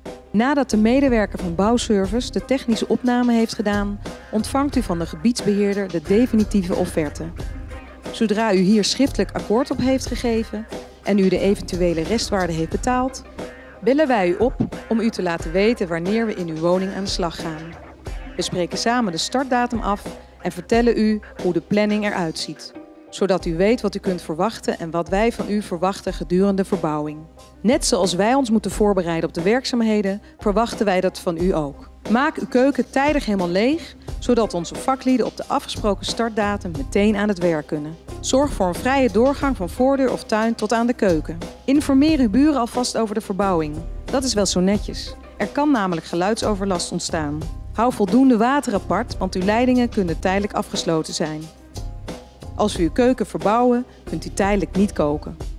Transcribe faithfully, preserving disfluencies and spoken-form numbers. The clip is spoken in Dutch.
Nadat de medewerker van Bouwservice de technische opname heeft gedaan, ontvangt u van de gebiedsbeheerder de definitieve offerte. Zodra u hier schriftelijk akkoord op heeft gegeven en u de eventuele restwaarde heeft betaald, bellen wij u op om u te laten weten wanneer we in uw woning aan de slag gaan. We spreken samen de startdatum af en vertellen u hoe de planning eruit ziet, zodat u weet wat u kunt verwachten en wat wij van u verwachten gedurende de verbouwing. Net zoals wij ons moeten voorbereiden op de werkzaamheden, verwachten wij dat van u ook. Maak uw keuken tijdig helemaal leeg, zodat onze vaklieden op de afgesproken startdatum meteen aan het werk kunnen. Zorg voor een vrije doorgang van voordeur of tuin tot aan de keuken. Informeer uw buren alvast over de verbouwing. Dat is wel zo netjes. Er kan namelijk geluidsoverlast ontstaan. Hou voldoende water apart, want uw leidingen kunnen tijdelijk afgesloten zijn. Als we uw keuken verbouwen, kunt u tijdelijk niet koken.